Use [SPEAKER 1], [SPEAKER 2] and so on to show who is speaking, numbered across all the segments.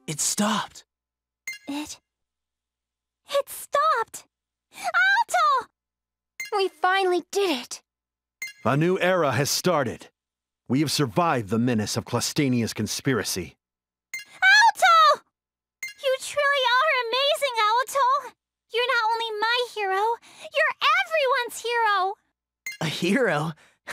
[SPEAKER 1] It stopped.
[SPEAKER 2] It stopped! Alto! We finally did it.
[SPEAKER 3] A new era has started. We have survived the menace of Clostenia's conspiracy.
[SPEAKER 2] Alto! You truly are amazing, Alto! You're not only my hero, you're everyone's hero!
[SPEAKER 1] A hero?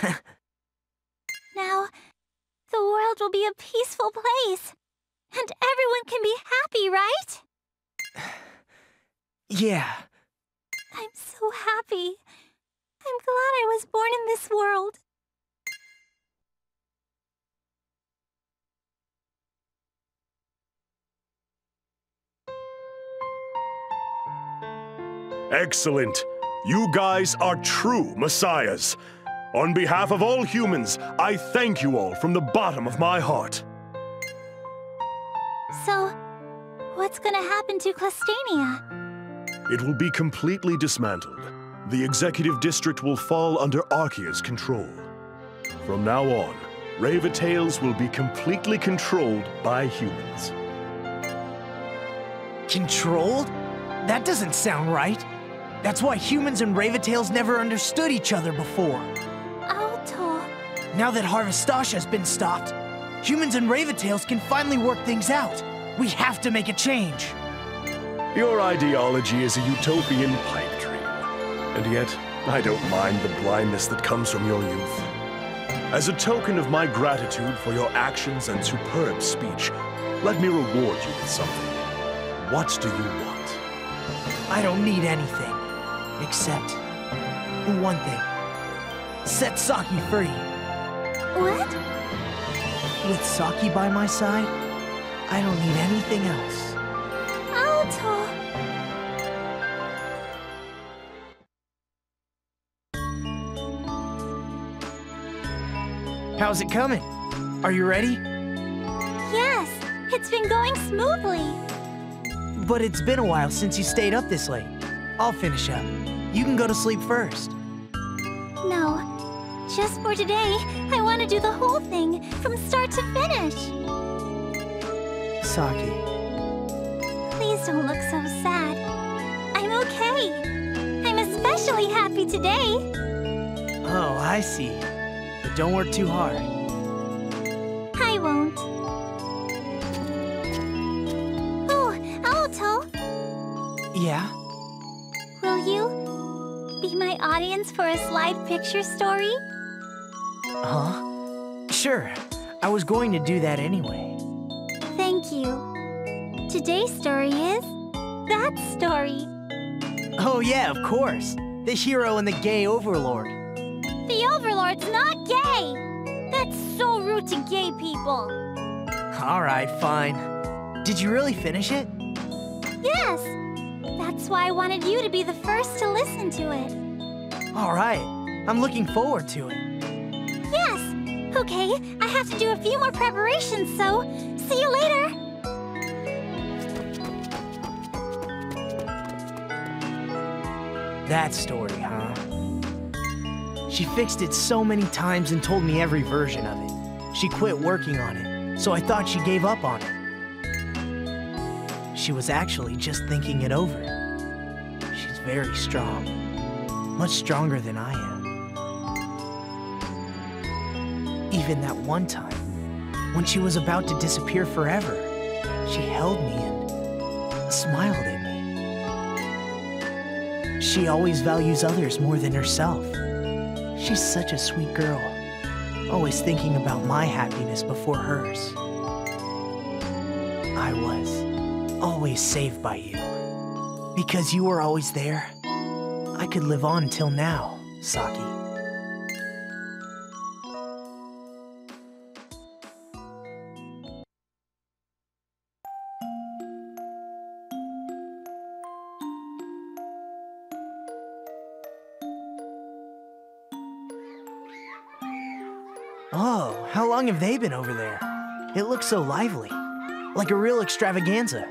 [SPEAKER 2] Now, the world will be a peaceful place. And everyone can be happy, right?
[SPEAKER 1] Yeah.
[SPEAKER 2] I'm so happy. I'm glad I was born in this world.
[SPEAKER 4] Excellent. You guys are true messiahs. On behalf of all humans, I thank you all from the bottom of my heart.
[SPEAKER 2] So, what's gonna happen to Clostenia?
[SPEAKER 4] It will be completely dismantled. The executive district will fall under Archaea's control. From now on, Ravitales will be completely controlled by humans.
[SPEAKER 1] Controlled? That doesn't sound right. That's why humans and Ravitales never understood each other before.
[SPEAKER 2] Alto.
[SPEAKER 1] Now that Harvestasha has been stopped, humans and Ravitales can finally work things out. We have to make a change.
[SPEAKER 4] Your ideology is a utopian pipe dream. And yet, I don't mind the blindness that comes from your youth. As a token of my gratitude for your actions and superb speech, let me reward you with something. What do you want?
[SPEAKER 1] I don't need anything. Except one thing. Set Saki free.
[SPEAKER 2] What?
[SPEAKER 1] With Saki by my side, I don't need anything else.
[SPEAKER 2] Alto.
[SPEAKER 1] How's it coming? Are you ready?
[SPEAKER 2] Yes, it's been going smoothly.
[SPEAKER 1] But it's been a while since you stayed up this late. I'll finish up. You can go to sleep first.
[SPEAKER 2] No, just for today, I want to do the whole thing from start to finish.
[SPEAKER 1] Saki.
[SPEAKER 2] Please don't look so sad. I'm okay. I'm especially happy today.
[SPEAKER 1] Oh, I see. But don't work too hard.
[SPEAKER 2] I won't. Oh, Alto,
[SPEAKER 1] Yeah?
[SPEAKER 2] will you be my audience for a slide picture story?
[SPEAKER 1] Huh? Sure. I was going to do that anyway.
[SPEAKER 2] Thank you. Today's story is that story.
[SPEAKER 1] Oh yeah, of course. The hero and the gay overlord.
[SPEAKER 2] The Overlord's not gay. That's so rude to gay people.
[SPEAKER 1] Alright, fine. Did you really finish it?
[SPEAKER 2] Yes. That's why I wanted you to be the first to listen to it.
[SPEAKER 1] Alright. I'm looking forward to it.
[SPEAKER 2] Yes. Okay, I have to do a few more preparations, so see you later.
[SPEAKER 1] That story, huh? She fixed it so many times and told me every version of it. She quit working on it, so I thought she gave up on it. She was actually just thinking it over. She's very strong. Much stronger than I am. Even that one time, when she was about to disappear forever, she held me and smiled at me. She always values others more than herself. She's such a sweet girl, always thinking about my happiness before hers. I was always saved by you. Because you were always there, I could live on till now, Saki. Oh, how long have they been over there? It looks so lively, like a real extravaganza.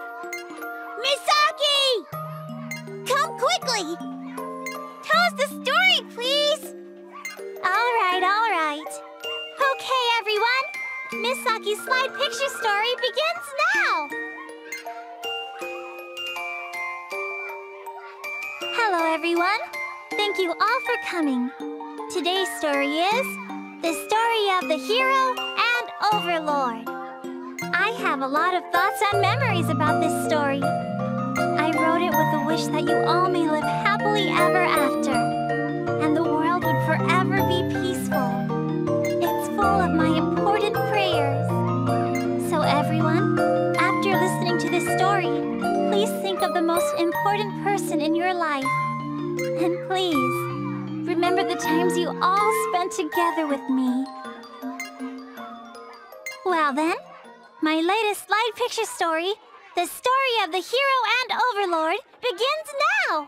[SPEAKER 2] Misaki! Come quickly! Tell us the story, please! All right. Okay, everyone. Miss Saki's slide picture story begins now! Hello, everyone. Thank you all for coming. Today's story is the story of the hero and overlord. I have a lot of thoughts and memories about this story. I wrote it with a wish that you all may live happily ever after, and the world would forever be peaceful. It's full of my important prayers. So everyone, after listening to this story, please think of the most important person in your life. And please, remember the times you all spent together with me. Well then, my latest slide picture story, the story of the hero and overlord, begins now!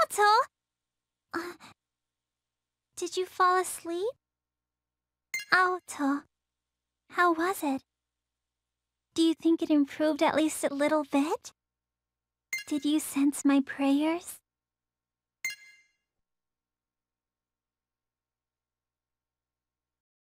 [SPEAKER 2] Aoto! Did you fall asleep? Aoto, how was it? Do you think it improved at least a little bit? Did you sense my prayers?